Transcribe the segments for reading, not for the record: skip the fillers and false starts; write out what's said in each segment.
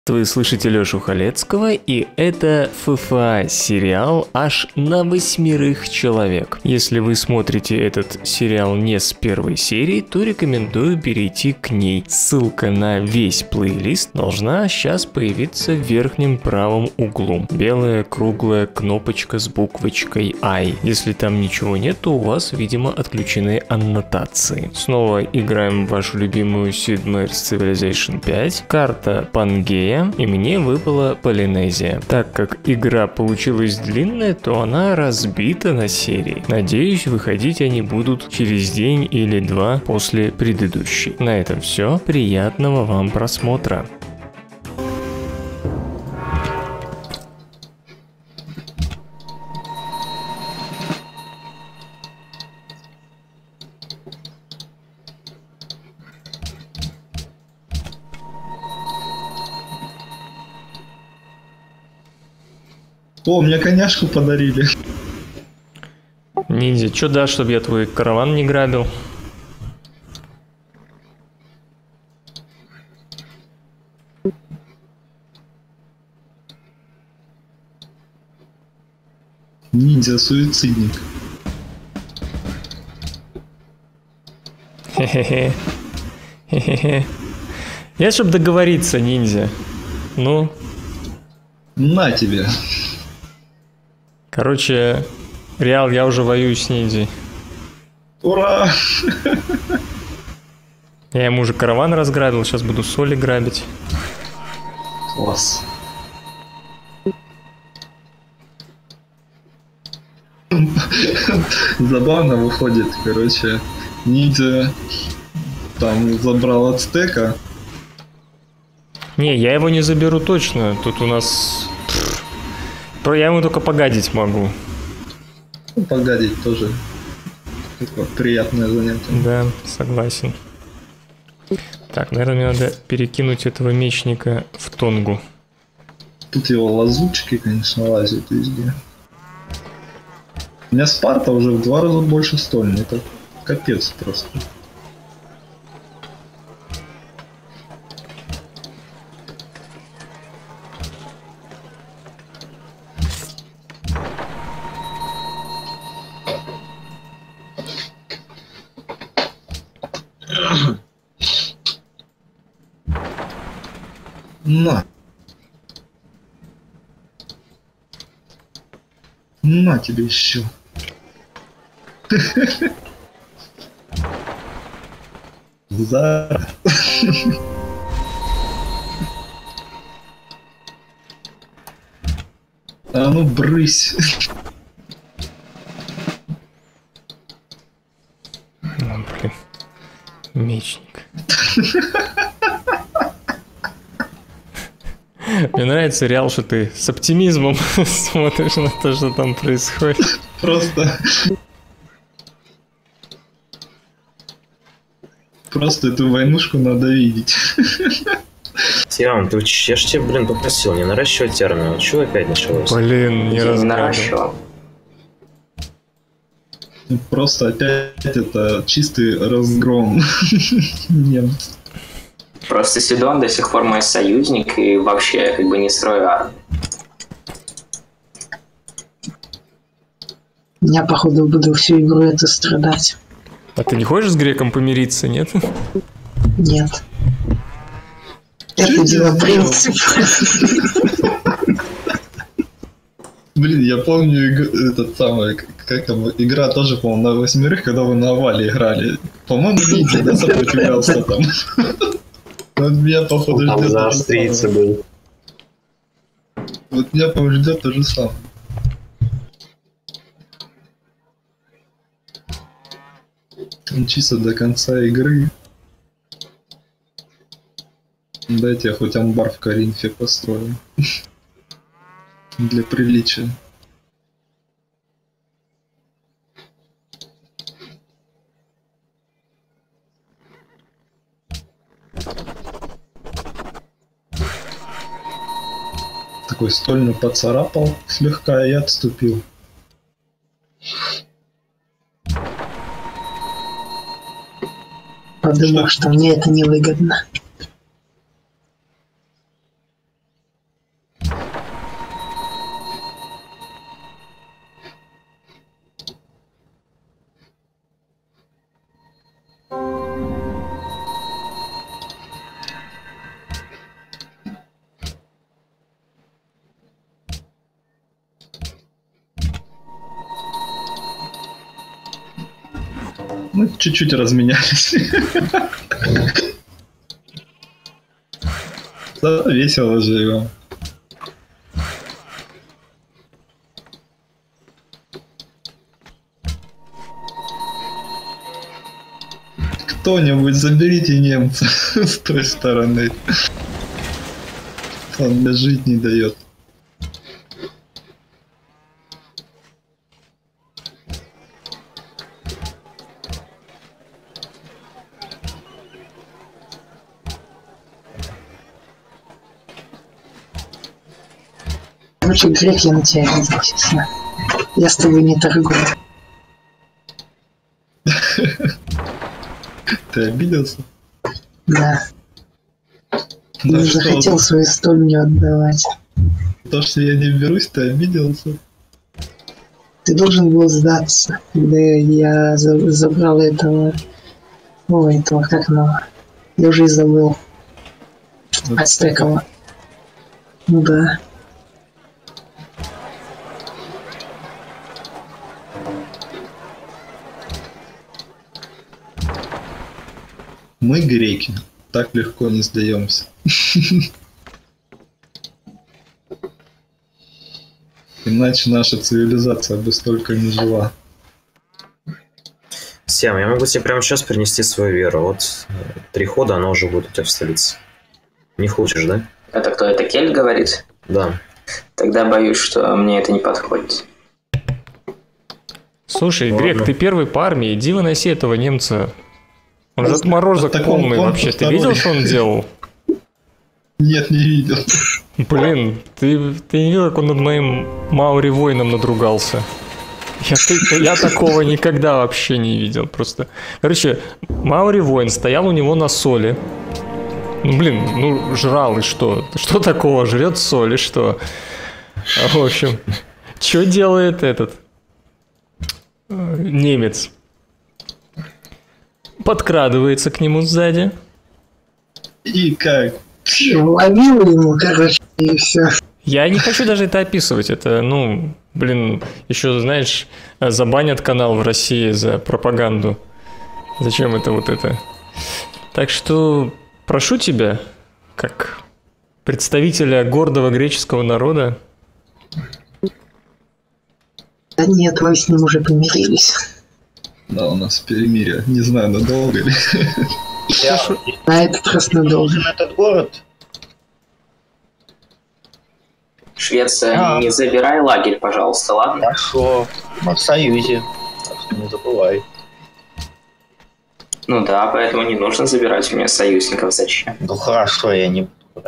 Вы слышите Лёшу Халецкого, и это ФФА сериал аж на 8 человек. Если вы смотрите этот сериал не с первой серии, то рекомендую перейти к ней. Ссылка на весь плейлист должна сейчас появиться в верхнем правом углу. Белая круглая кнопочка с буквочкой I. Если там ничего нет, то у вас, видимо, отключены аннотации. Снова играем в вашу любимую Sid Meier's Civilization 5. Карта Пангея. И мне выпала Полинезия. Так как игра получилась длинная, то она разбита на серии. Надеюсь, выходить они будут через день или два после предыдущей. На этом все. Приятного вам просмотра. О, мне коняшку подарили. Ниндзя, чё дашь, чтобы я твой караван не грабил? Ниндзя-суицидник. Хе-хе-хе. Хе-хе-хе. Я, чтобы договориться, ниндзя. Ну? На тебе. Короче, Реал, я уже воюю с ниндзей. Ура! Я ему уже караван разграбил, сейчас буду соли грабить. Класс. Забавно выходит, короче, ниндзя там забрал ацтека. Не, я его не заберу точно. Тут у нас... Я ему только погадить могу. Ну, погадить тоже такое приятное занятие. Да, согласен. Так, наверное, мне надо перекинуть этого мечника в Тонгу. Тут его лазутчики, конечно, лазят везде. У меня Спарта уже в 2 раза больше стольни. Это капец просто. На. На тебе еще. За. А ну брысь. Блин. Мечник. Мне нравится, Реал, что ты с оптимизмом смотришь на то, что там происходит. Просто эту войнушку надо видеть. Тиан, я ж тебя, блин, попросил не наращивать термин. Чего опять началось? Блин, не наращивал. Просто опять это чистый разгром немцев. Просто Сидон до сих пор мой союзник и вообще как бы не строю армию. Я, походу, буду всю игру это страдать. А ты не хочешь с греком помириться, нет? Нет. Это дело принцип. Блин, я помню этот самый, как там, игра тоже, по-моему, на 8, когда вы на овале играли. По-моему, Ниндзя, да, сопротивлялся там. Вот меня, походу, там ждет за то же австрийца самое. был. Вот меня, по-моему, ждет то же самое. Он чисто до конца игры. Дайте я хоть амбар в Коринфе построю. Для приличия. Такой стольно поцарапал слегка и отступил. Подумал, что мне это невыгодно. Мы чуть-чуть разменялись. Зато весело живем. Кто-нибудь заберите немца с той стороны. Он мне жить не дает. Короче, Грек, я на тебя обидел, честно. Я с тобой не торгую. Ты обиделся? Да. Да Не что захотел свою стольню отдавать. то, что я не берусь, ты обиделся? Ты должен был сдаться, когда я забрал этого... Ой, этого, как оно? Я уже и забыл. Ацтекова. Ну да. Мы греки. Так легко не сдаемся. Иначе наша цивилизация бы столько не жила. Сям, я могу тебе прямо сейчас принести свою веру. Вот 3 хода, она уже будет у тебя в столице. Не хочешь, да? Это кто? Это Кельт говорит? Да. Тогда боюсь, что мне это не подходит. Слушай, Ладно. Грек, ты первый по армии, иди выноси этого немца. Он же отморозок Так он полный вообще. Ты второй. видел, что он делал? Нет, не видел. Блин, ты не видел, как он над моим Маури-воином надругался? Я такого никогда вообще не видел. Просто. Короче, Маури-воин стоял у него на соли. Ну, блин, ну, жрал и что? Что такого? Жрет соль и что? В общем, что делает этот немец? Подкрадывается к нему сзади. И как? Ловил ему, короче, и все. Я не хочу даже это описывать. Это, ну, блин, еще, знаешь, забанят канал в России за пропаганду. Зачем это вот это? Так что прошу тебя, как представителя гордого греческого народа. Да нет, мы с ним уже помирились. Да, у нас перемирие. Не знаю, надолго ли. На этот раз надолго. Этот город. Швеция, не забирай лагерь, пожалуйста, ладно? Хорошо. Мы в Союзе. Так что не забывай. Ну да, поэтому не нужно забирать у меня союзников. Зачем? Ну хорошо, я не буду.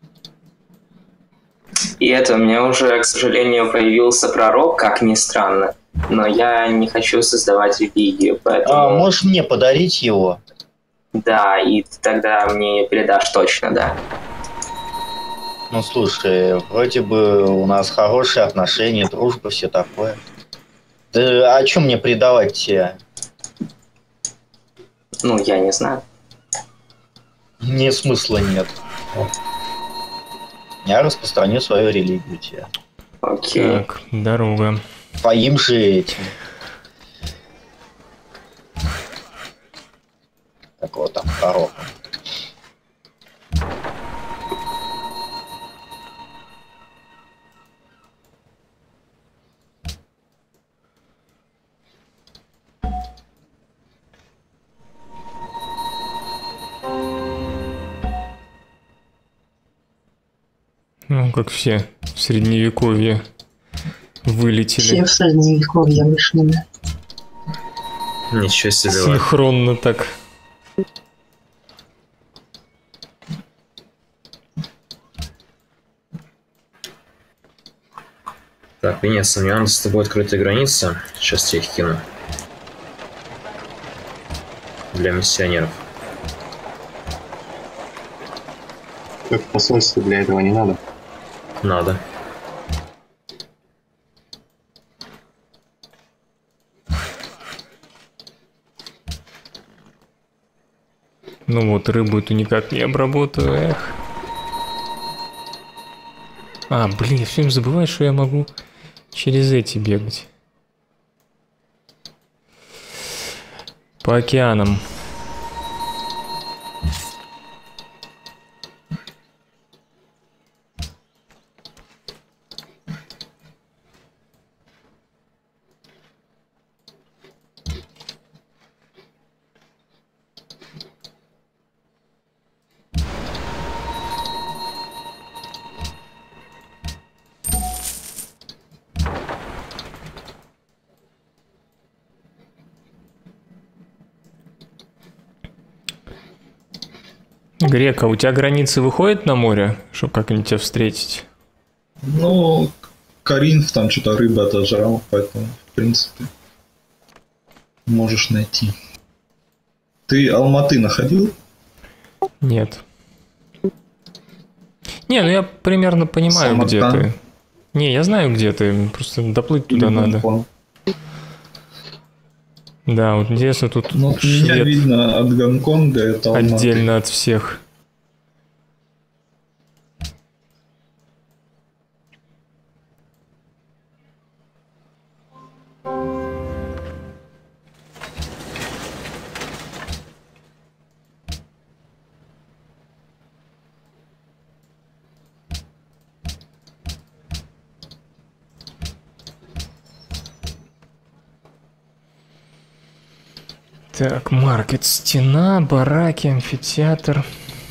И это, у меня уже, к сожалению, появился пророк, как ни странно. Но я не хочу создавать религию, поэтому... Можешь мне подарить его? Да, и тогда мне передашь точно, да. Ну слушай, вроде бы у нас хорошие отношения, дружба, все такое. Да о чем мне предавать тебя? Ну, я не знаю. Мне смысла нет. Я распространю свою религию тебе. Окей. Так, дорога. Твоим же этим. Так вот там, пророком. Ну, как все в средневековье вылетели. Все в средневековье вышли, да. Ничего себе. Синхронно так. Так, Венеция, у меня надо с тобой открытая граница. Сейчас я их кину. Для миссионеров. Как посольство для этого не надо. Надо. Ну вот, рыбу эту никак не обработаю, эх. А, блин, я все время забываю, что я могу через эти бегать. По океанам. Грека, у тебя границы выходят на море, чтобы как-нибудь тебя встретить? Ну, Каринф там что-то рыба отожрал, поэтому, в принципе, можешь найти. Ты Алматы находил? Нет. Не, ну я примерно понимаю, где Самарканд. ты. Не, я знаю, где ты, просто доплыть туда Или надо. Гонконг? Да, вот интересно, тут Ну, меня швед видно от Гонконга, это Алматы. отдельно от всех. Так, маркет, стена, бараки, амфитеатр.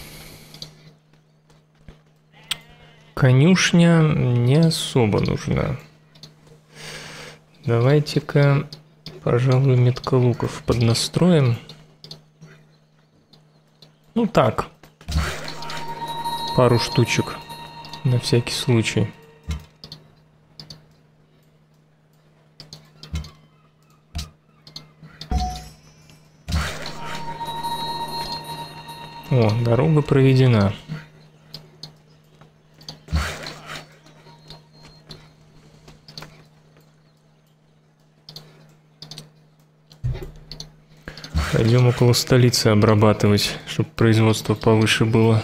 Конюшня не особо нужна. Давайте-ка, пожалуй, меткалуков поднастроим. Ну так. Пару штучек. На всякий случай. О, дорога проведена. Пойдем около столицы обрабатывать, чтобы производство повыше было.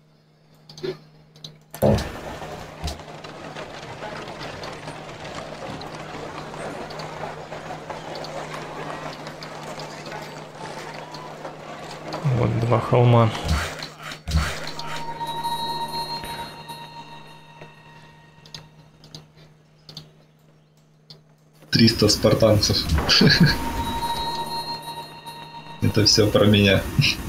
Вот 2 холма. — 300 спартанцев. Это все про меня.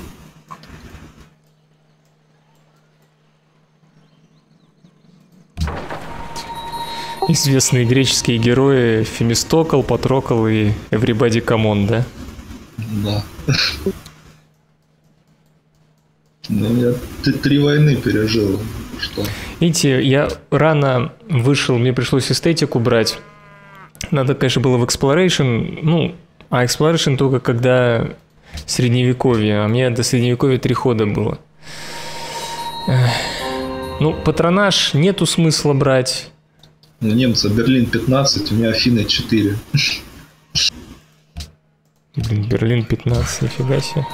Известные греческие герои Фемистокл, Патрокл и Everybody Come On, да? Да. Ну, я 3 войны пережил. Что? Видите, я рано вышел, мне пришлось эстетику брать. Надо, конечно, было в Exploration, ну, а Exploration только когда средневековье, а мне до средневековья 3 хода было. Ну, патронаж нету смысла брать. У немца Берлин 15, у меня Афины 4. Блин, Берлин 15, нифига себе.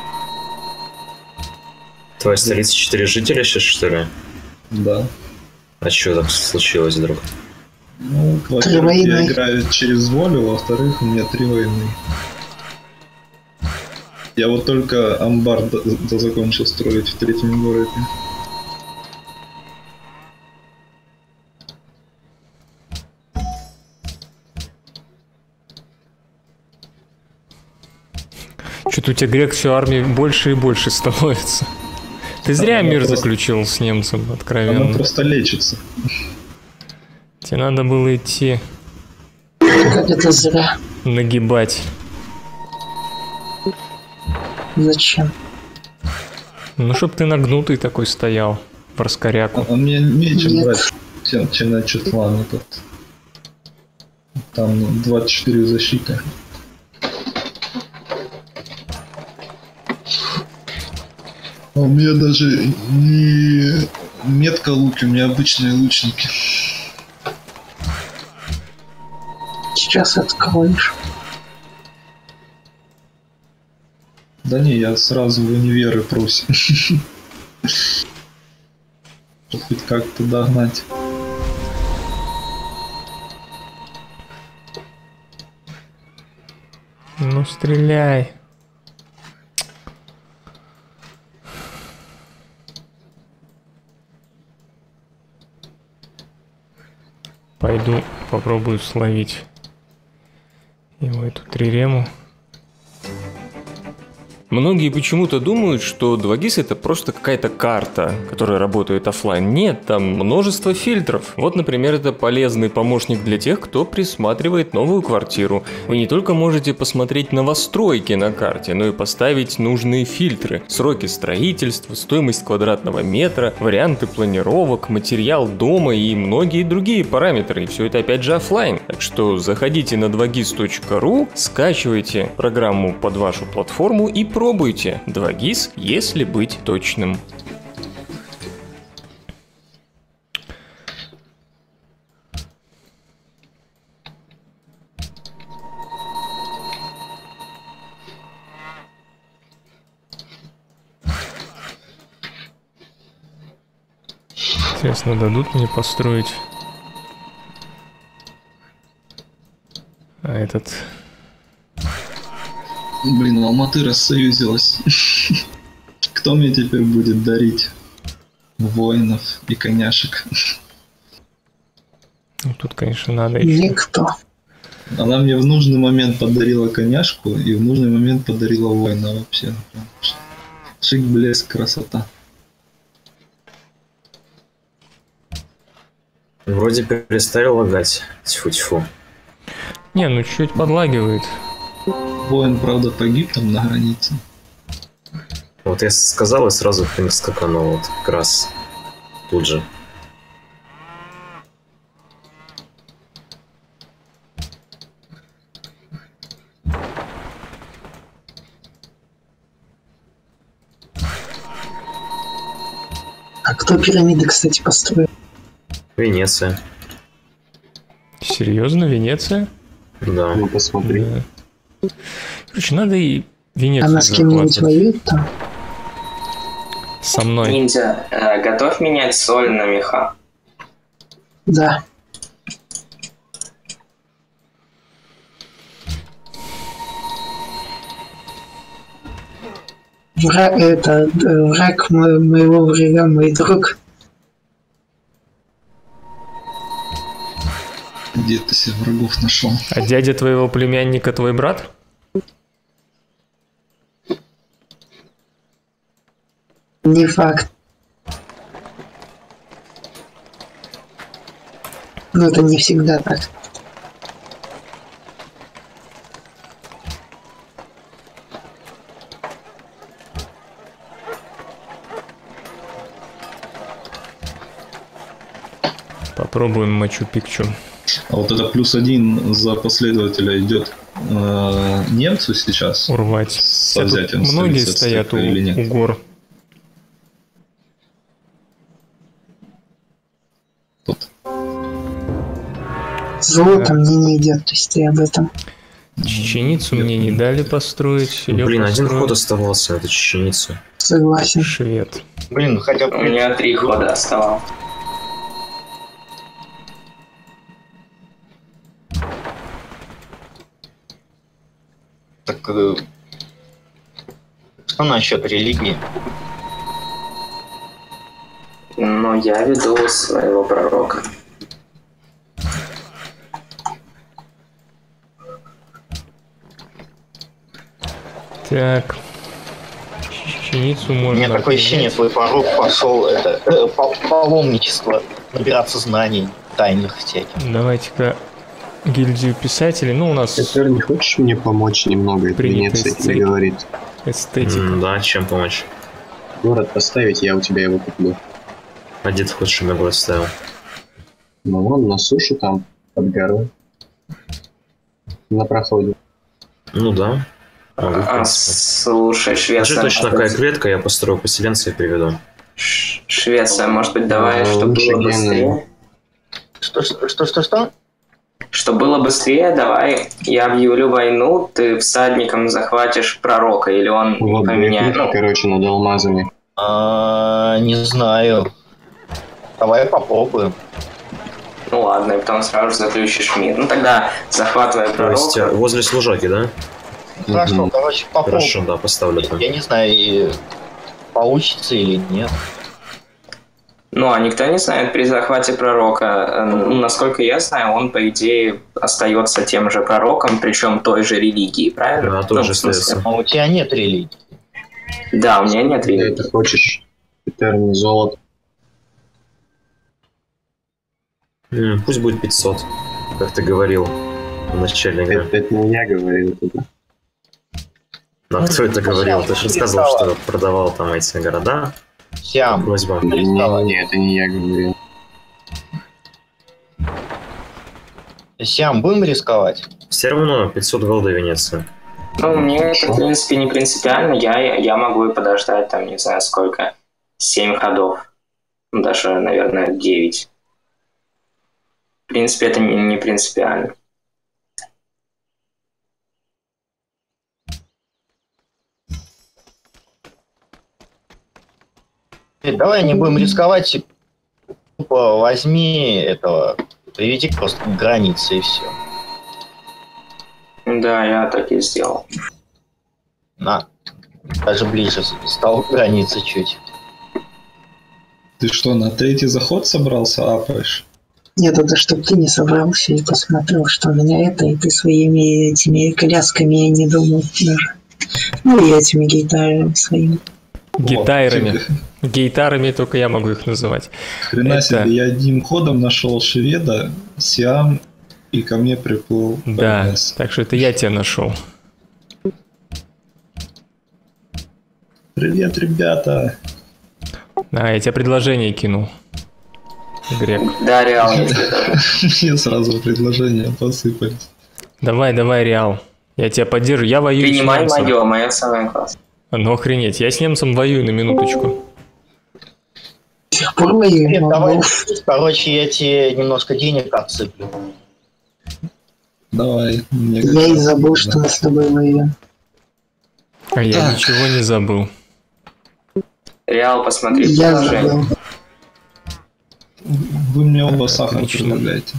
Твоя столица 4 жителя сейчас, что ли? Да. А что так случилось вдруг? Ну, 3 во-первых, я войны. играю через волю, во-вторых, у меня 3 войны. Я вот только амбар закончил строить в 3-м городе. Что-то у тебя грек все армии больше и больше становится. Ты зря Она мир просто- заключил с немцем, Она откровенно. просто лечится. Тебе надо было идти Как это зря? нагибать. Зачем? Ну, чтоб ты нагнутый такой стоял в раскоряку. А мне меньше Нет. брать, чем на Четлан этот. Там 24 защиты. А у меня даже не метка луки, у меня обычные лучники. Сейчас откроешь. Да не, я сразу в универы прусь. Чтоб хоть как-то догнать. Ну, стреляй. Пойду попробую словить его эту трирему. Многие почему-то думают, что 2GIS это просто какая-то карта, которая работает оффлайн. Нет, там множество фильтров. Вот, например, это полезный помощник для тех, кто присматривает новую квартиру. Вы не только можете посмотреть новостройки на карте, но и поставить нужные фильтры. Сроки строительства, стоимость квадратного метра, варианты планировок, материал дома и многие другие параметры. И все это опять же оффлайн. Так что заходите на 2gis.ru, скачивайте программу под вашу платформу и пробуйте 2GIS, если быть точным. Интересно, дадут мне построить? А этот... Блин, Алматы рассоюзилась. Кто мне теперь будет дарить воинов и коняшек? Ну, тут, конечно, надо еще... Никто. Она мне в нужный момент подарила коняшку и в нужный момент подарила воина вообще. Шик, блеск, красота. Вроде перестали лагать. Тьфу-тьфу. Не, ну чуть подлагивает. Воин, правда, погиб там на границе. Вот я сказал и сразу прям скаканул вот как раз тут же. А кто пирамиды, кстати, построил? Венеция. Серьезно, Венеция? Да. Ну, посмотри. Да. Короче, надо и Венецию Она с кем-нибудь захватывать. воюет там? Со мной. Ниндзя, готов менять соль на меха. Да. Враг моего врага, мой друг. Где ты себе врагов нашел? А дядя твоего племянника твой брат? Не факт. Но это не всегда так. Попробуем Мачу-Пикчу. А вот это +1 за последователя идет немцу сейчас? Урвать. Со Тут взятием многие столицы стоят Ацтека или нет? у гор. Тут. Золото мне не идет, то есть ты об этом. Чеченицу мне не дали построить. Её Блин, один построил ход оставался, это чеченица. Согласен. швед. Блин, хотя У бы... меня 3 хода оставалось. Так, что насчет религии? Но я веду своего пророка. Так. Чеченицу У можно... меня такое ощущение, твой пророк пошел паломничество, набираться знаний тайных всяких. Давайте-ка гильдию писателей. Ну, у нас Теперь не хочешь мне помочь немного? Это Принято Венеция из тебе цели. говорит. эстетика. Да, чем помочь? Город поставить, я у тебя его куплю. А где ты хочешь, чтобы я город ставил? Ну, вон на суше там, под горой. На проходе. Ну да. Могу, в принципе. Слушай, Скажи Швеция... точно, какая клетка, я построю поселенца и приведу. Швеция, может быть, давай, чтобы лучше было быстрее? Что? Что было быстрее, давай я объявлю войну, ты всадником захватишь пророка, или он Вот поменяет. клетка, короче, над алмазами. Не знаю. Давай попробуем. Ну ладно, и потом сразу же заключишь мир. Ну тогда захватывай То есть пророка. возле служаки, да? Хорошо, Мгм. короче, попробуем. Хорошо, да, поставлю там. Я не знаю, получится или нет. Ну, а никто не знает при захвате пророка. Ну, насколько я знаю, он, по идее, остается тем же пророком, причем той же религии, правильно? Да, тоже в смысле. остается. А у тебя нет религии. Да, у меня нет Ты религии. это хочешь? Этерный золото. Пусть будет 500, как ты говорил в начале игры. Это не я говорил тогда. А кто это говорил? Ты же рассказывал, что продавал там эти города. Сиам. Просьба. Не, это не я говорил. Сиам, будем рисковать? Все равно 500 голды Венеция. Ну, мне это, в принципе, не принципиально. Я могу и подождать, там, не знаю сколько, 7 ходов. Даже, наверное, 9. В принципе, это не принципиально. Давай не будем рисковать. Тупо возьми этого. Приведи просто к границе и все. Да, я так и сделал. На. Даже ближе стал к границе чуть. Ты что, на третий заход собрался, апаешь? Нет, это чтоб ты не собрался и посмотрел, что у меня это, и ты своими этими колясками не думал даже. Ну и этими гитарами своими. Гитарами. Гейтарами только я могу их называть. Хрена Это- себе, я одним ходом нашел шведа, Сиам, и ко мне приплыл Да, ПМС. так что это я тебя нашел. Привет, ребята! А, я тебе предложение кинул. Грек. Да, реально. если даже. Мне сразу предложения посыпались. Давай, Реал. Я тебя поддержу. Я воюю Принимай с немцем. мое самое классное. Ну охренеть, я с немцем воюю на минуточку. До сих пор мои Нет, давай, короче, я тебе немножко денег отсыплю. Давай. Мне как Я и раз забыл, нужно. что мы с тобой воюем. А я Так. ничего не забыл. Реал, посмотри Я приложение. забыл. Вы мне оба сахар Отлично. предлагаете.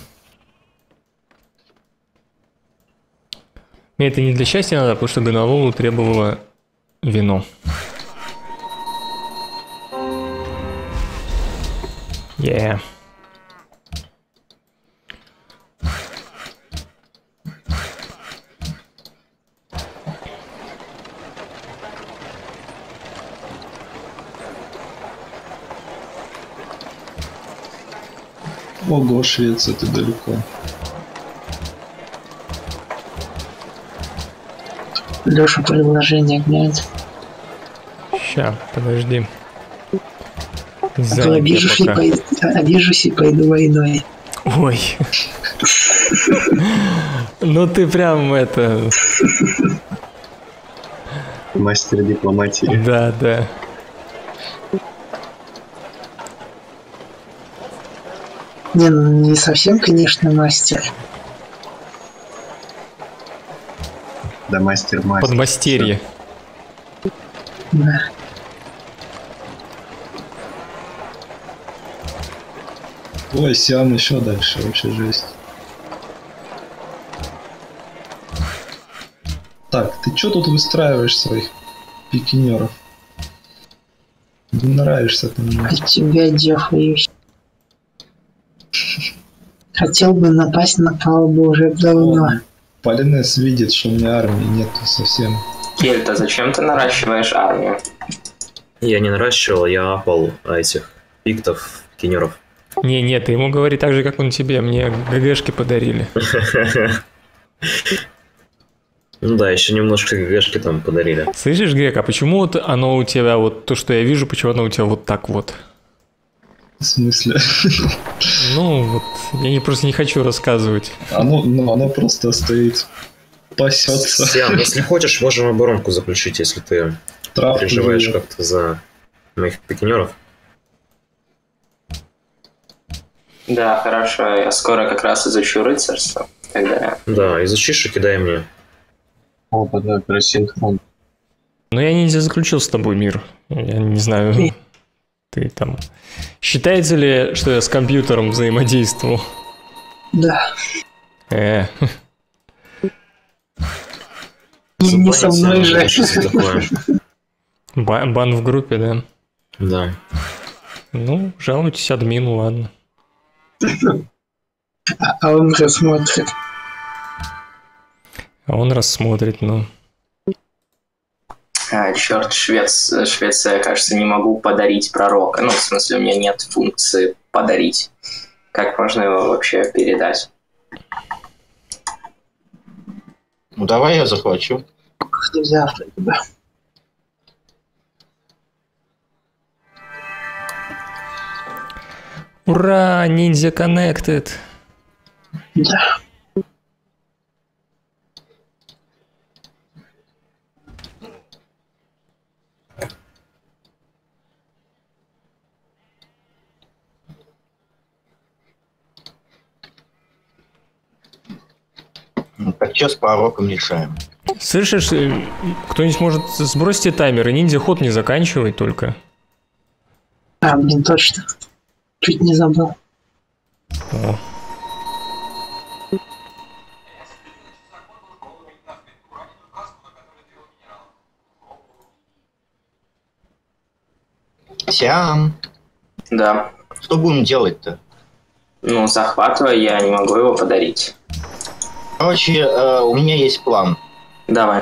Мне это не для счастья надо, потому что Гонолулу требовало вино. Yeah. Ого, Швеция, ты далеко. Леша предложение глянь. Ща, подожди. А то Занят я обижусь пока. обижусь и пойду войной. Ой. Ну ты прям это... Мастер дипломатии. Да. Не, ну не совсем, конечно, мастер. Да, мастер. Подмастерье. Да. Ой, Сиам еще дальше, вообще жесть. Так, ты чё тут выстраиваешь своих пикинеров? Не нравишься ты мне. А тебя дефаюсь. Хотел бы напасть на палубу уже давно. Полинес видит, что у меня армии нету совсем. Кельта, зачем ты наращиваешь армию? Я не наращивал, я апал этих пиктов, кинеров. Не, ты ему говори так же, как он тебе. Мне ГГшки подарили. Ну да, еще немножко ГГшки там подарили. Слышишь, Грек, а почему вот оно у тебя, вот то, что я вижу, почему оно у тебя вот так вот? В смысле? Ну, вот, я просто не хочу рассказывать. Оно просто стоит, пасется. Сиам, если хочешь, можем оборонку заключить, если ты Травку переживаешь жует. как-то за моих пикинеров. Да, хорошо, я скоро как раз изучу рыцарство. Тогда Да, изучишь и кидай мне. Опа, да, рассинхрон. Но я не заключил с тобой мир. Я не знаю, ты там... Считается ли, что я с компьютером взаимодействовал? Да. Не со мной же. Что такое? Бан в группе, да? Да. Ну, жалуйтесь админу, ладно. А он рассмотрит. А он рассмотрит, ну. Черт, Швеция, кажется, не могу подарить пророка. Ну, в смысле, у меня нет функции подарить. Как можно его вообще передать? Ну давай я захвачу. Завтра тебя. Ура, ниндзя connected. Да. Ну, так что с пророком решаем? Слышишь, кто-нибудь может сбросить таймер и ниндзя ход не заканчивать только? А, блин, точно. Чуть не забыл. О. Сям, Да. что будем делать-то? Ну, захватывая, я не могу его подарить. Короче, у меня есть план. Давай.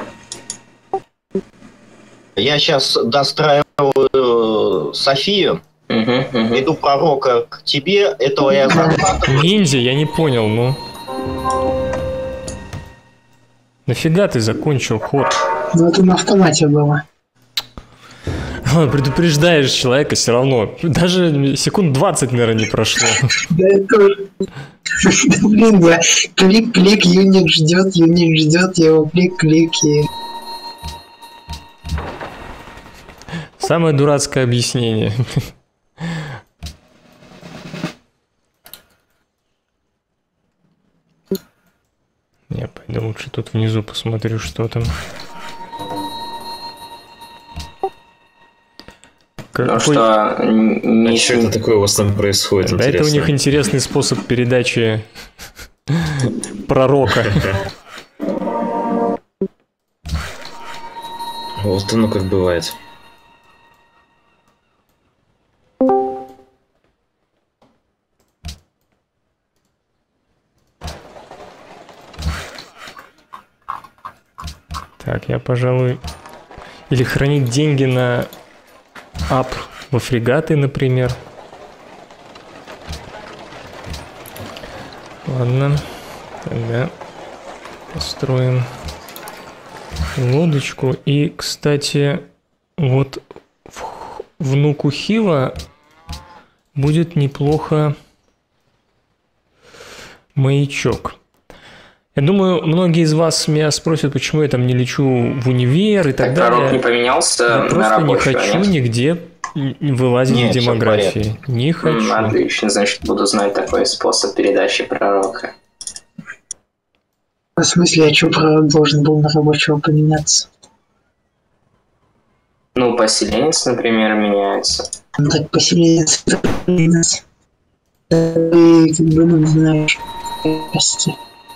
Я сейчас достраиваю Софию, иду пророка к тебе, этого я захватываю. Ниндзя, я не понял, ну. Нафига ты закончил ход? Ну, это на автомате было. Предупреждаешь человека все равно. Даже секунд 20, наверное, не прошло. Да это... Блин, я клик-клик, юник ждет, я его клик-клик и... Самое дурацкое объяснение. Я пойду лучше тут внизу посмотрю, что там. Ну что, не Что это такое у вас там происходит? Да, это у них интересный способ передачи пророка. Вот оно как бывает. Так, я, пожалуй... Или хранить деньги на ап во фрегаты, например. Ладно. Тогда построим лодочку. И, кстати, вот внуку Хила будет неплохо маячок. Я думаю, многие из вас меня спросят, почему я там не лечу в универ и так далее. Пророк не поменялся Я на просто не рабочего, хочу нет? нигде вылазить Нет, в всё в демографии. Не хочу. Отлично, значит, буду знать такой способ передачи пророка. В смысле, я что, пророк должен был на рабочего поменяться? Ну, поселенец, например, меняется. Ну так поселиться нас. Ты как бы, ну, знаешь, прости.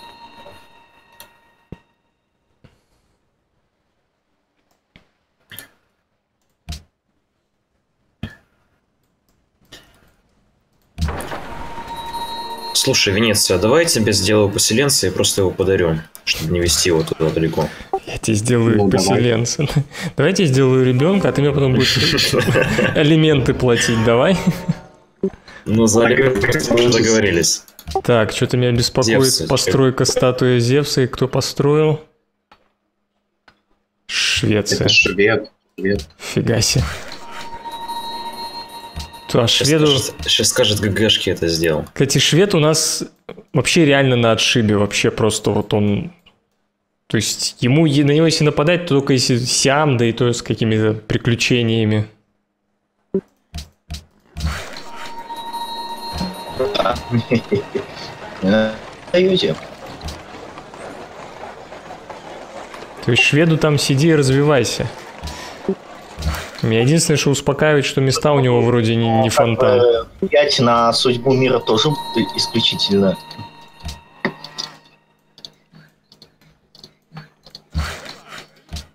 Слушай, Венеция, давай я тебе сделаю поселенца и просто его подарю, чтобы не везти его туда далеко. Я тебе сделаю Ну, давай. поселенца. Давай я тебе сделаю ребенка, а ты мне потом будешь алименты платить, давай. Ну, за алименты мы уже договорились. Так, что-то меня беспокоит Зевса. постройка статуи Зевса. И кто построил? Швеция. Это швед. Фига себе. А шведу... Сейчас скажет ГГшки это сделал. Кстати, швед у нас вообще реально на отшибе. Вообще просто вот он... То есть на него если нападать, то только если Сиам, да и то с какими-то приключениями. Даете. То есть шведу там сиди и развивайся. Меня единственное, что успокаивает, что места у него вроде не фонтан. Влиять на судьбу мира тоже будет исключительно.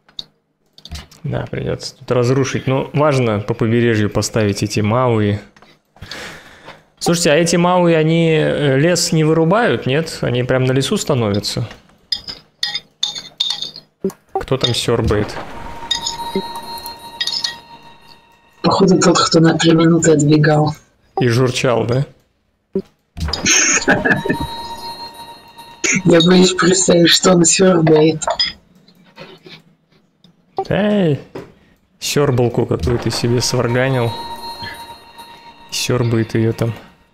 Да, придется тут разрушить. Но важно по побережью поставить эти мауи. Слушайте, а эти мауи, они лес не вырубают, нет? Они прям на лесу становятся? Кто там сёрбает? Походу тот, кто на 3 минуты отбегал. И журчал, да? Я боюсь представить, что он сёрбает. Да, сёрбалку какую-то себе сварганил. Сёрбает ее там.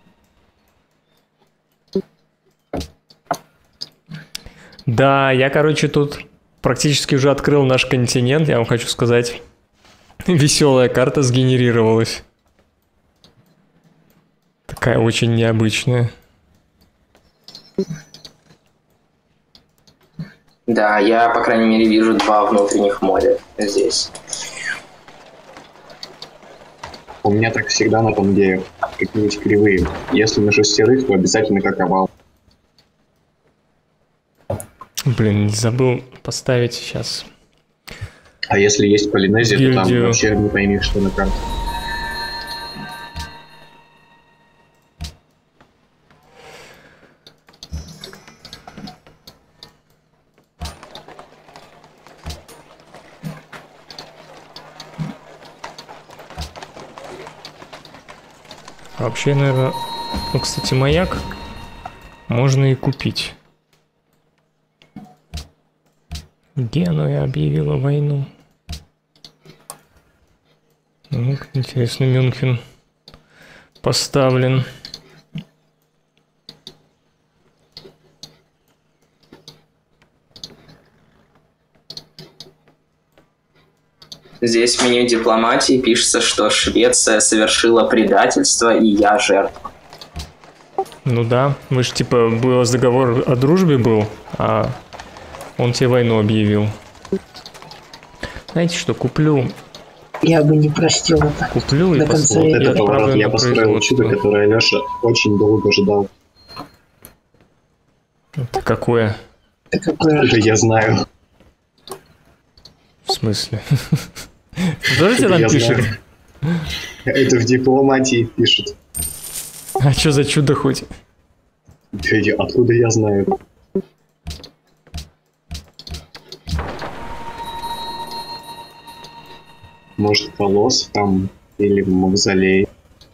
Да, я, короче, тут практически уже открыл наш континент, я вам хочу сказать. Веселая карта сгенерировалась. Такая очень необычная. Да, я, по крайней мере, вижу 2 внутренних моря здесь. У меня так всегда на Пангеях. Какие-нибудь кривые. Если на 6, то обязательно как овал. Блин, забыл поставить сейчас. А если есть Полинезия, то там Гильдию. вообще не пойми, что на карте. Вообще, наверное... Ну, кстати, маяк можно и купить. Генуя объявила войну. Ну, как интересно, Мюнхен поставлен. Здесь в меню дипломатии пишется, что Швеция совершила предательство, и я жертва. Ну да, вы же типа был договор о дружбе был, а он тебе войну объявил. Знаете что, куплю Я бы не простил это. и До конца Вот и это отправлю поворот. Я на построил производство. чудо, которое Леша очень долго ждал. Это какое? Это какое? Это я знаю. В смысле? Что тебе там Я пишет? знаю. Это в дипломатии пишут. А что за чудо хоть? Откуда я знаю? Может, колосс там или мавзолей.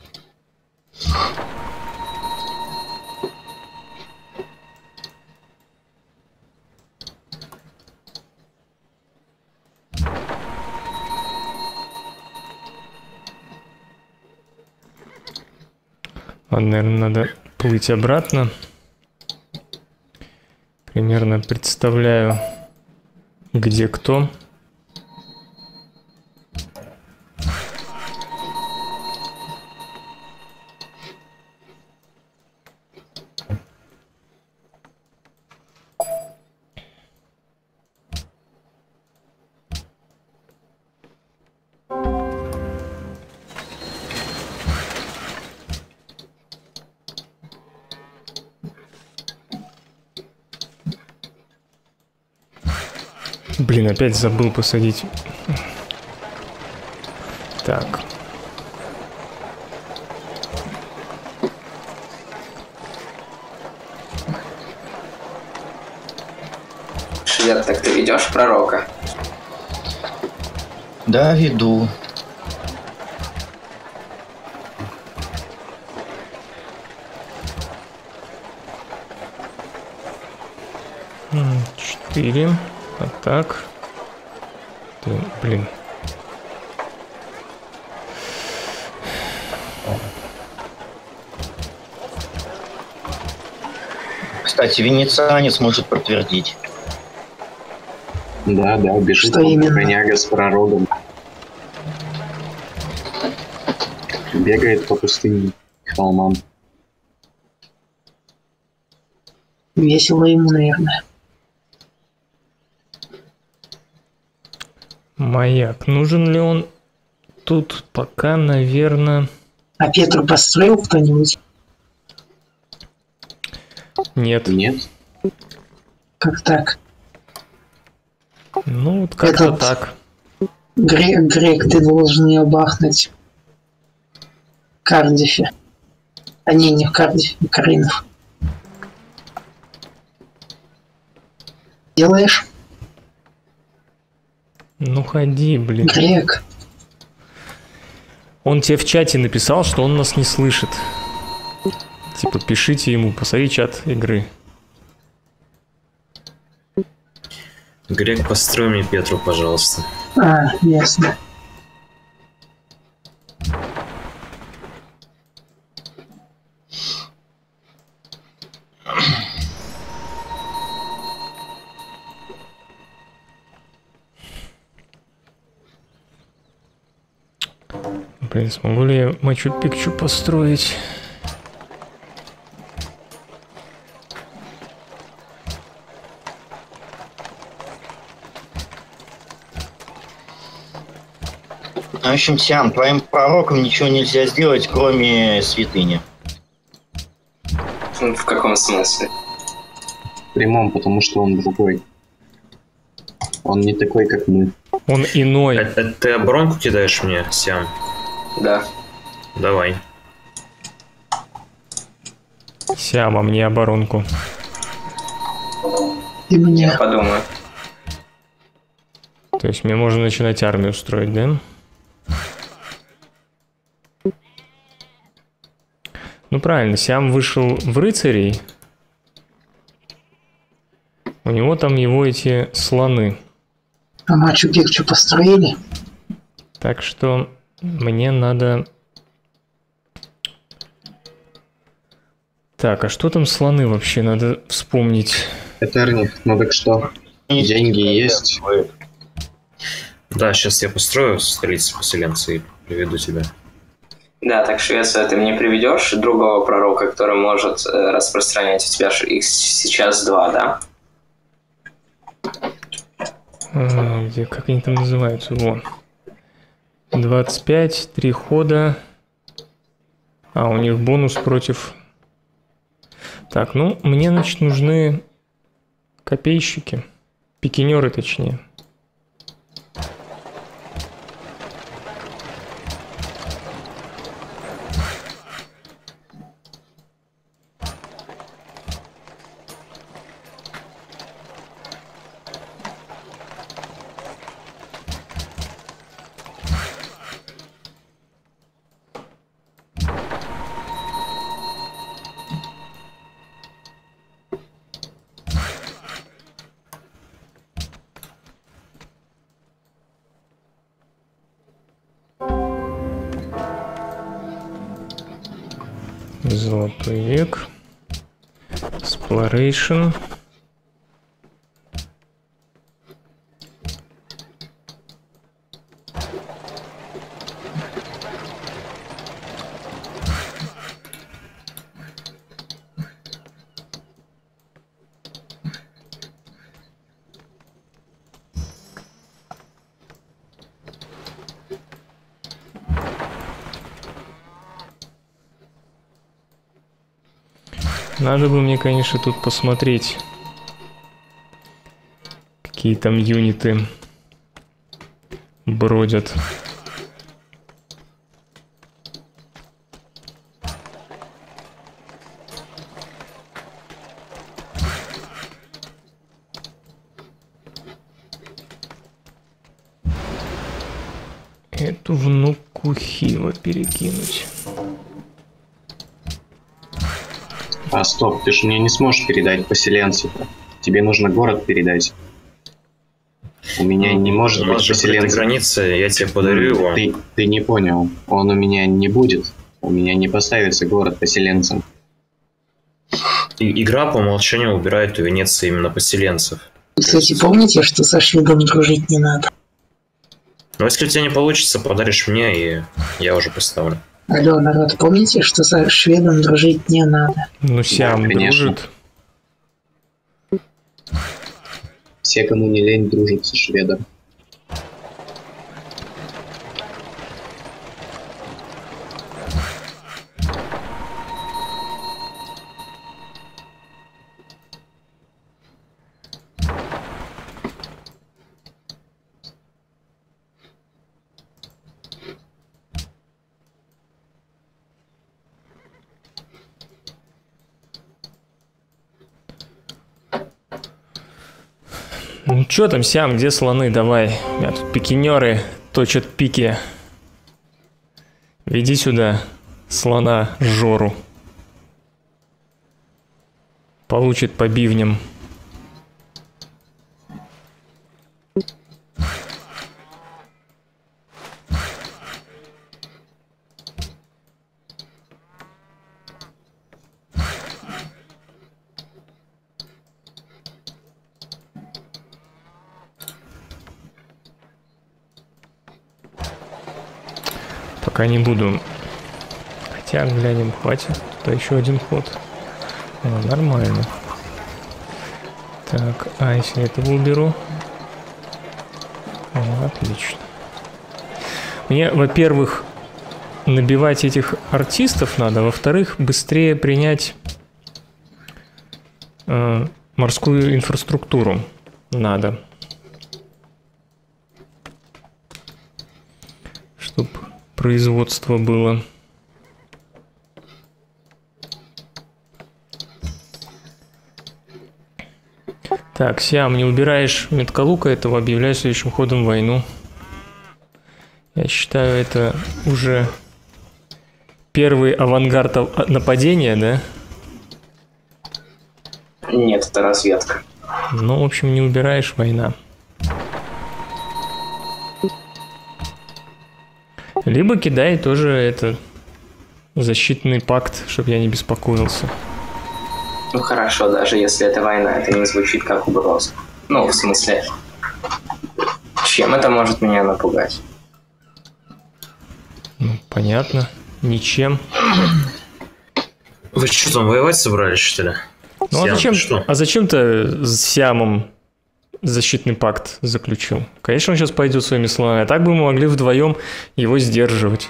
Ладно, наверное, надо плыть обратно. Примерно представляю, где кто. Блин, опять забыл посадить. Так. Швед, так ты ведешь пророка? Да, веду. Четыре. А так. Да, блин. Кстати, венецианец может подтвердить. Да, бежит Что он, именно? коняга с пророгом. Бегает по пустыне к холмам. Весело ему, наверное. Маяк. Нужен ли он тут? Пока, наверное... А Петру построил кто-нибудь? Нет. Нет? Как так? Ну, вот как-то Этот- так. Грек, ты должен ее бахнуть в Кардифе. А не Каринов. Делаешь? Ну ходи, блин. Грек. Он тебе в чате написал, что он нас не слышит. Типа, пишите ему, посмотри чат игры. Грек, построй мне Петру, пожалуйста. А, ясно. Блин, смогу ли я Мачу-Пикчу построить? В общем, Сиам, твоим пророкам ничего нельзя сделать, кроме святыни. В каком смысле? В прямом, потому что он другой. Он не такой, как мы. Он иной. Это ты оборонку кидаешь мне, Сиам? Да. Давай. Сиама, мне оборонку. И мне. Я подумаю. То есть мне можно начинать армию строить, да? Ну правильно, Сиам вышел в рыцарей. У него там его эти слоны. А Мачу-Пикчу построили? Так что мне надо... Так, а что там слоны вообще? Надо вспомнить. Этерник, ну так что? Деньги есть. Да, сейчас я построю столицу поселенца и приведу тебя. Да, так, Швеция, ты мне приведешь другого пророка, который может распространять? У тебя же их сейчас 2, да? Где, как они там называются? Во. 25, 3 хода. А, у них бонус против... Так, ну, мне, значит, нужны копейщики. Пикинеры, точнее. Золотой век. Exploration. Надо бы мне, конечно, тут посмотреть, какие там юниты бродят. Эту внуку Хива перекинуть. А стоп, ты же мне не сможешь передать поселенцев. Тебе нужно город передать. У меня не может быть поселенцев. Граница, я тебе подарю его. Ты не понял. Он у меня не будет. У меня не поставится город поселенцем. Игра по умолчанию убирает у Венеции именно поселенцев. Кстати, помните, что со шведом дружить не надо? Но если у тебя не получится, подаришь мне, и я уже поставлю. Алло, народ, помните, что со шведом дружить не надо? Ну, Сиам дружит. Все, кому не лень, дружат со шведом. Ну чё там, Сиам, где слоны? Давай. У меня тут пикинеры точат пики. Веди сюда слона Жору. Получит по бивням. Пока не буду. Хотя, глянем, хватит. Туда еще один ход. О, нормально. Так, а если этого уберу? О, отлично. Мне, во-первых, набивать этих артистов надо. Во-вторых, быстрее принять морскую инфраструктуру надо. Чтоб производство было. Так, Сиам, не убираешь меткалука этого, объявляю следующим ходом войну. Я считаю, это уже первый авангард нападения, да? Нет, это разведка. Ну, в общем, не убираешь, война. Либо кидай тоже это защитный пакт, чтобы я не беспокоился. Ну хорошо, даже если это война, это не звучит как угроза. Ну, в смысле, чем это может меня напугать? Ну, понятно. Ничем. Вы что там, воевать собрались, что ли? Ну, Сиам, а зачем ты с Сиамом защитный пакт заключил? Конечно, он сейчас пойдет своими слонами, а так бы мы могли вдвоем его сдерживать.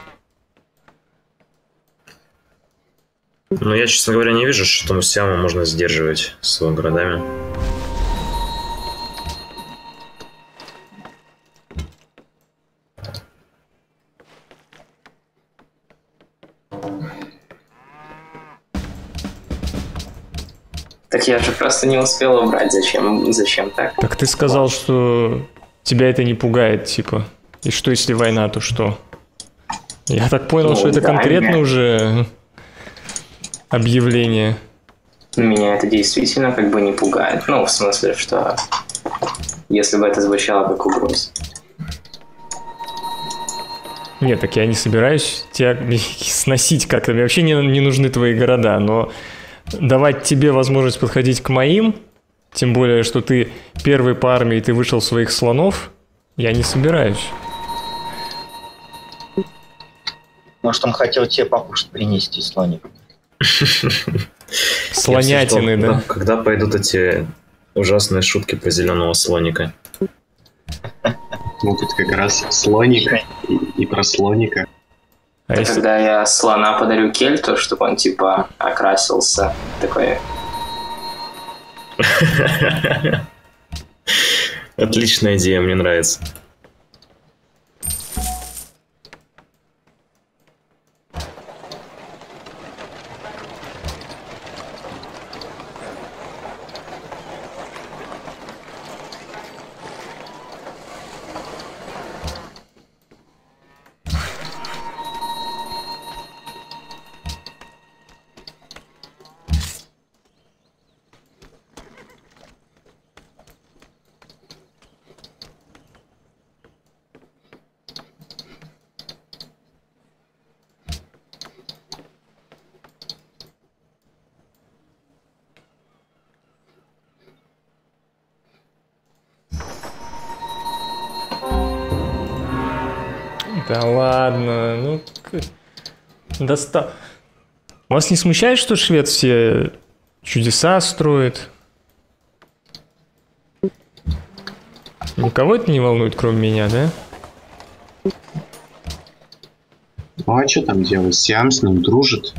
Ну, я, честно говоря, не вижу, что Сиама можно сдерживать с его городами. Так я же просто не успел убрать. Зачем так? Так ты сказал, что тебя это не пугает, типа. И что, если война, то что? Я так понял, Ну, что это да, конкретно меня- уже объявление. Меня это действительно как бы не пугает. Ну, в смысле, что если бы это звучало как угроза. Нет, так я не собираюсь тебя сносить как-то. Мне вообще не нужны твои города, но давать тебе возможность подходить к моим, тем более, что ты первый по армии, ты вышел своих слонов, я не собираюсь. Может, он хотел тебе покушать принести, слоник. Слонятины, да? Когда пойдут эти ужасные шутки про зеленого слоника? Ну, тут как раз слоник и про слоника. А Это если... когда я слона подарю кельту, чтобы он типа окрасился такой. Отличная идея, мне нравится. Да ладно, ну... Достал. Вас не смущает, что швед все чудеса строит? Никого это не волнует, кроме меня, да? Ну а что там делать? Сиам с ним дружит.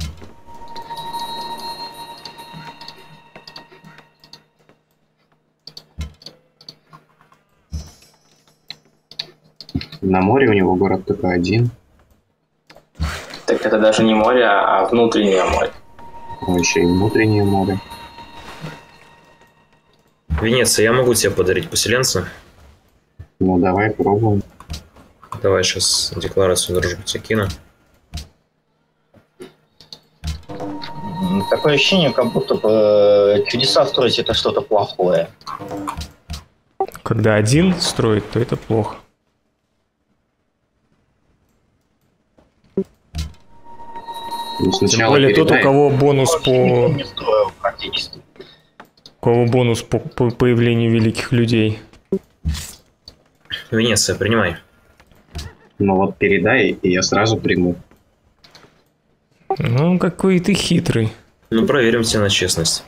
На море у него город только один. Так это даже не море, а внутреннее море. А еще и внутреннее море. Венеция, я могу тебе подарить поселенца. Ну, давай пробуем. Давай сейчас декларацию дружбы тебе кину. Такое ощущение, как будто бы чудеса строить это что-то плохое. Когда один строит, то это плохо. Ну, Тем сначала более тот, у передай. кого бонус Вообще по... никто не строил практически. У кого бонус по появлению великих людей. Венеция, принимай. Ну вот передай, и я сразу приму. Ну, какой ты хитрый. Ну, проверим тебя на честность.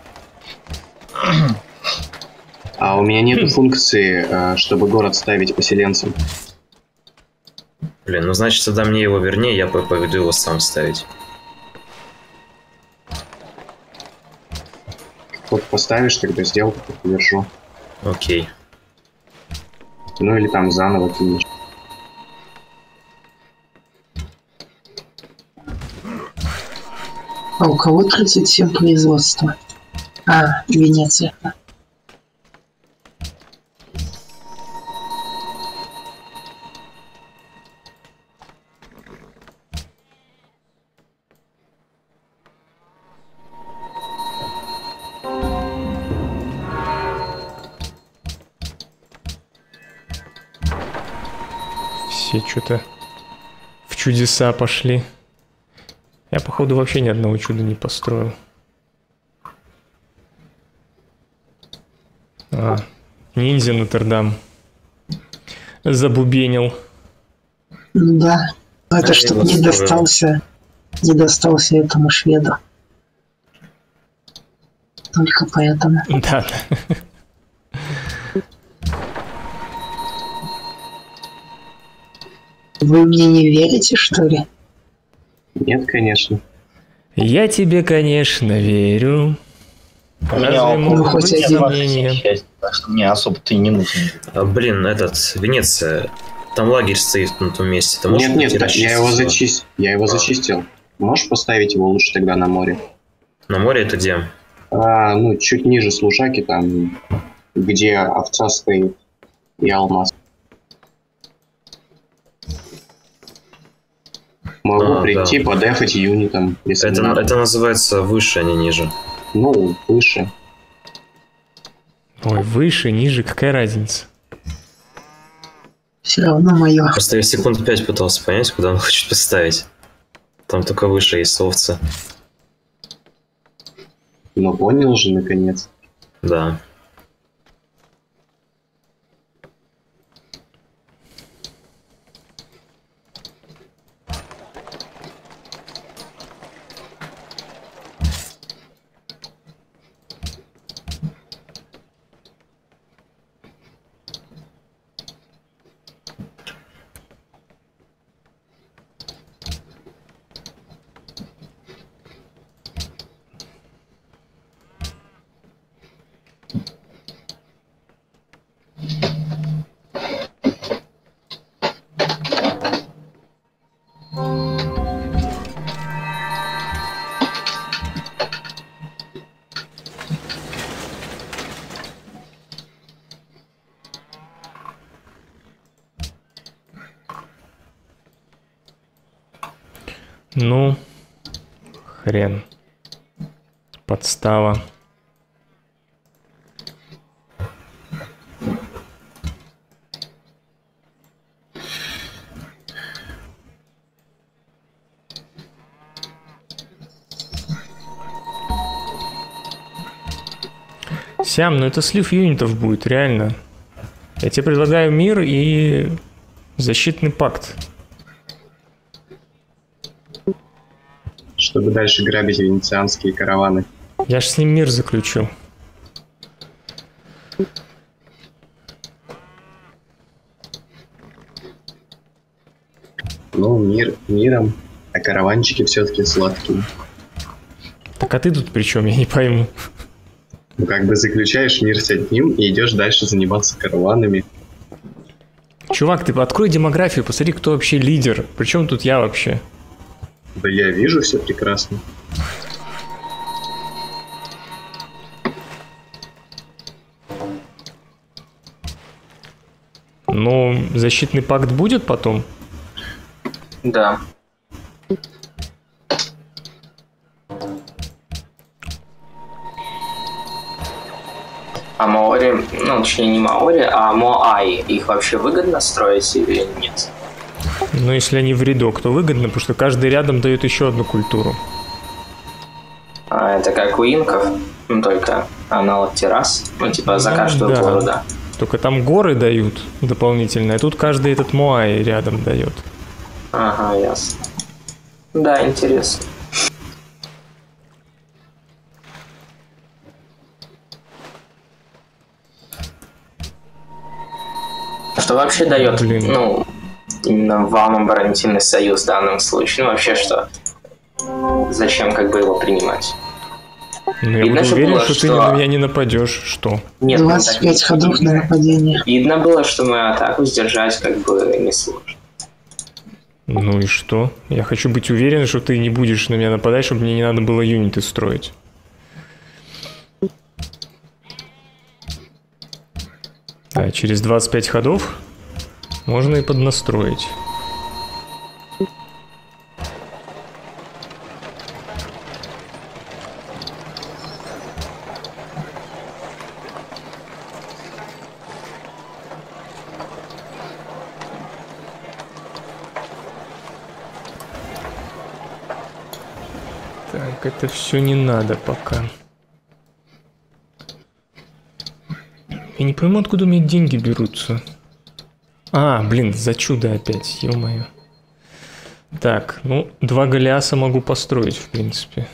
А у меня нет функции, чтобы город ставить поселенцам. Блин, ну значит, тогда мне его вернее, я поведу его сам ставить. Вот поставишь, тогда сделку подтвержу. Окей. Ну или там заново кинешь. А у кого 37 производства? А, Венеция. Все что-то в чудеса пошли. Я, походу, вообще ни одного чуда не построил. Ниндзя Нотр-Дам забубенил. Ну да. Но это чтобы не достался этому шведу. Только поэтому. Да. Вы мне не верите, что ли? Нет, конечно. Я тебе, конечно, верю. У меня Разве могут хоть быть один сомнения? часть, так что мне особо-то и не нужен. Блин, Венеция, там лагерь стоит на том месте. Ты можешь Нет, пойти я его расчистить зачистил. Можешь поставить его лучше тогда на море? На море это где? Ну, чуть ниже Служаки, там, где овца стоит и алмаз. Могу прийти, да. подефать юнитом, если надо. Это называется выше, а не ниже. Ну, выше. Ой, выше, ниже, какая разница? Все равно мое. Просто я секунд 5 пытался понять, куда он хочет поставить. Там только выше есть овцы. Ну, понял же, наконец. Да. Ну, хрен. Подстава. Сям, ну это слив юнитов будет, реально. Я тебе предлагаю мир и защитный пакт. Чтобы дальше грабить венецианские караваны. Я ж с ним мир заключил. Ну, мир миром, а караванчики все-таки сладкие. Так а ты тут при чем, я не пойму. Ну, как бы заключаешь мир с одним и идешь дальше заниматься караванами. Чувак, ты открой демографию, посмотри, кто вообще лидер. Причем тут я вообще? Да я вижу все прекрасно. Но защитный пакт будет потом? Да. А Маори, ну, точнее не Маори, а Моаи, их вообще выгодно строить или нет? Ну, если они в рядок, то выгодно, потому что каждый рядом дает еще одну культуру. А это как у инков, ну, только аналог террас, ну, типа за каждую гору, да. Только там горы дают дополнительно, а тут каждый этот Моаи рядом дает. Ага, ясно. Да, интересно. Что вообще дает, ну, именно вам оборонительный союз в данном случае? Ну, вообще что? Зачем как бы его принимать? Ну, я буду уверен, что ты на меня не нападешь. Что? Нет, 25 ходов на нападение. Видно было, что мою атаку сдержать как бы не сложно. Ну и что? Я хочу быть уверен, что ты не будешь на меня нападать, чтобы мне не надо было юниты строить. А через 25 ходов можно и поднастроить. Так, это все не надо пока. Я не пойму, откуда у меня деньги берутся. А, блин, за чудо опять, ё-моё. Так, ну, 2 Голиаса могу построить, в принципе.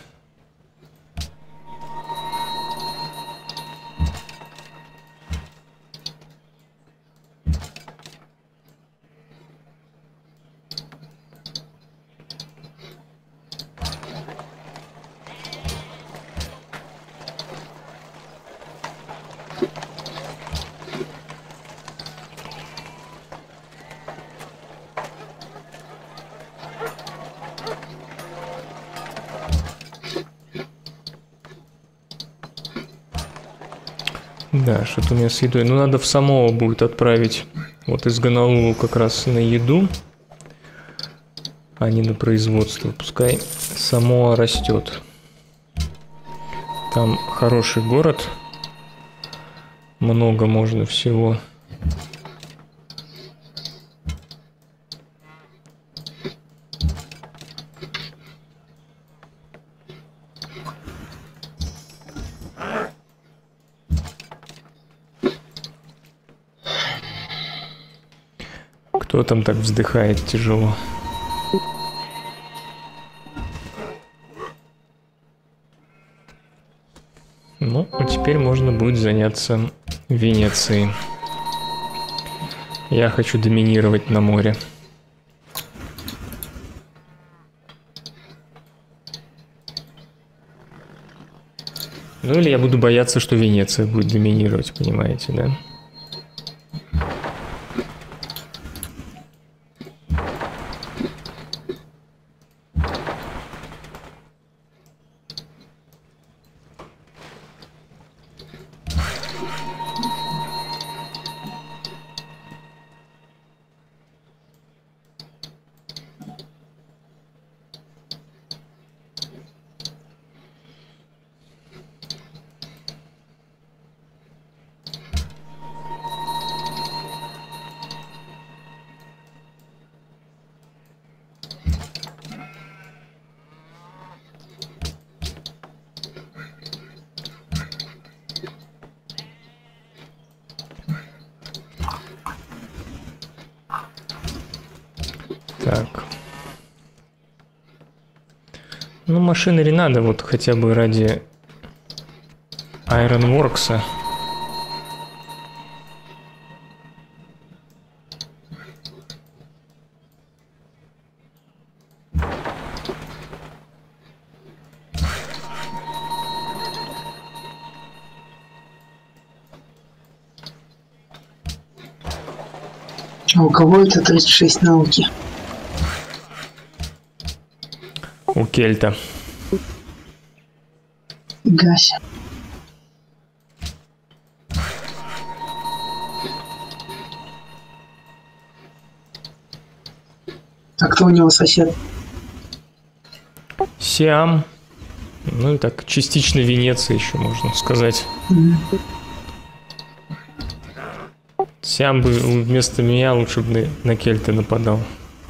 Да, что-то у меня с едой. Ну, надо в Самоа будет отправить вот из Гонолулу как раз на еду, а не на производство. Пускай Самоа растет. Там хороший город. Много можно всего. Кто там так вздыхает тяжело? Ну, а теперь можно будет заняться Венецией. Я хочу доминировать на море. Ну или я буду бояться, что Венеция будет доминировать, понимаете, да? Так. Ну, машинери надо, вот хотя бы ради Ironworks. А у кого это 36 науки? У Кельта. Гася. А кто у него сосед? Сиам. Ну и так, частично Венеция еще можно сказать. Сиам бы вместо меня лучше бы на кельты нападал.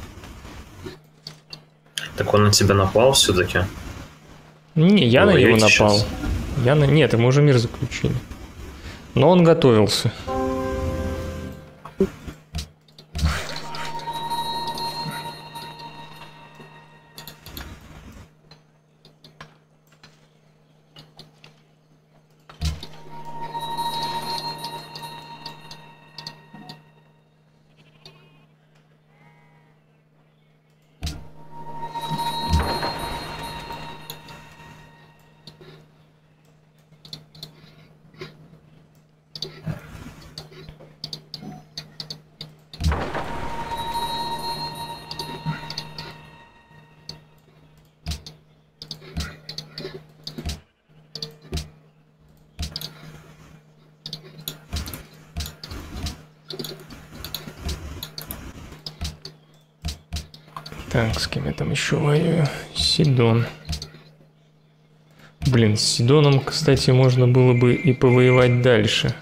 Так он на тебя напал все-таки? Не, я на него напал. Сейчас. Нет, мы уже мир заключили. Но он готовился. Так, с кем я там еще воюю? Сидон. Блин, с Сидоном, кстати, можно было бы и повоевать дальше.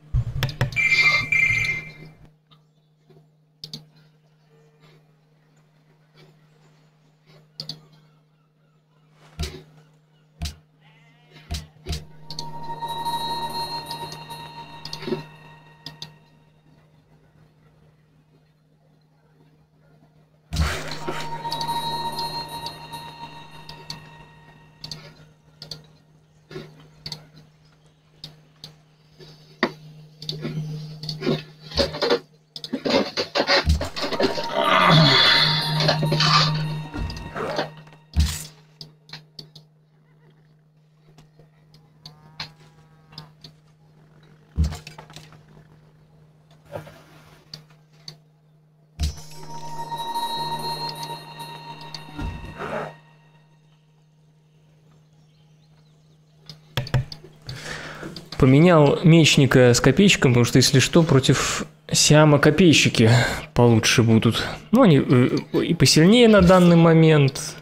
Поменял мечника с копейщиком, потому что, если что, против Сиама копейщики получше будут. Ну, они и посильнее на данный момент.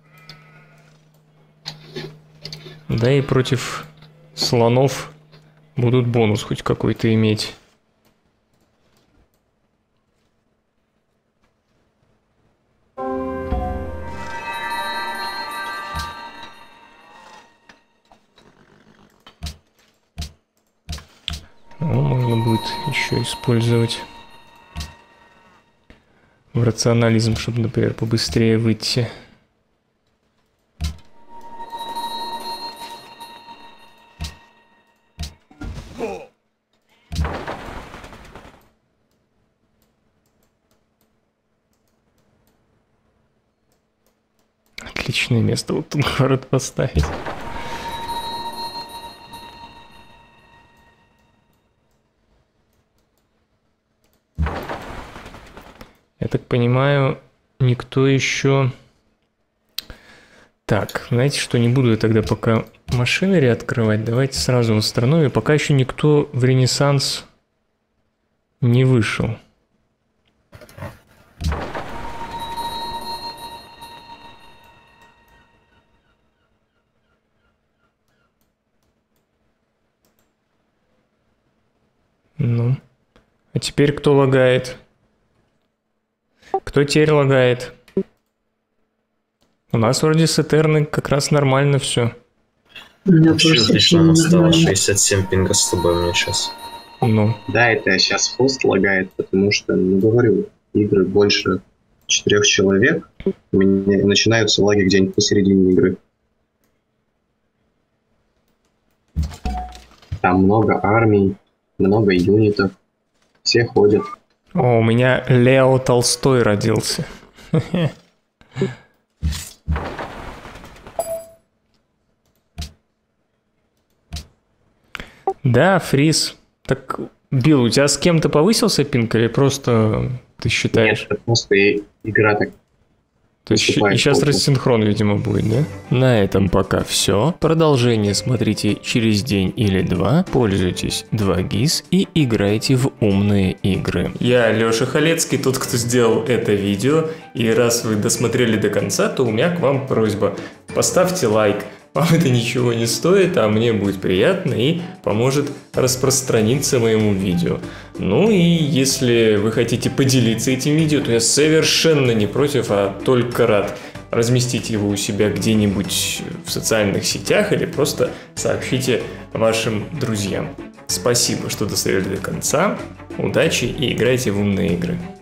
Да и против слонов будут бонус хоть какой-то иметь. Можно будет еще использовать в рационализм, чтобы, например, побыстрее выйти. Отличное место вот тут город поставить. Я так понимаю, никто еще... Так, знаете что, не буду я тогда пока машинери открывать. Давайте сразу в астрономию. Пока еще никто в Ренессанс не вышел. Ну, а теперь кто лагает? Кто теперь лагает? У нас вроде с Этерной как раз нормально все. Вообще отлично, у нас стало 67 пинга с тобой у меня сейчас. Ну. Да, это сейчас хост лагает, потому что, ну, говорю, игры больше 4 человек, у меня начинаются лаги где-нибудь посередине игры. Там много армий, много юнитов, все ходят. О, у меня Лео Толстой родился. Да, Фриз. Так, Билл, у тебя с кем-то повысился пинг или просто ты считаешь? Нет, это просто игра так То есть и сейчас рассинхрон, видимо, будет, да? На этом пока все. Продолжение смотрите через день или два. Пользуйтесь 2GIS и играйте в умные игры. Я Лёша Халецкий, тот, кто сделал это видео. И раз вы досмотрели до конца, то у меня к вам просьба. Поставьте лайк. Вам это ничего не стоит, а мне будет приятно и поможет распространиться моему видео. Ну и если вы хотите поделиться этим видео, то я совершенно не против, а только рад разместить его у себя где-нибудь в социальных сетях или просто сообщите вашим друзьям. Спасибо, что досмотрели до конца. Удачи и играйте в умные игры.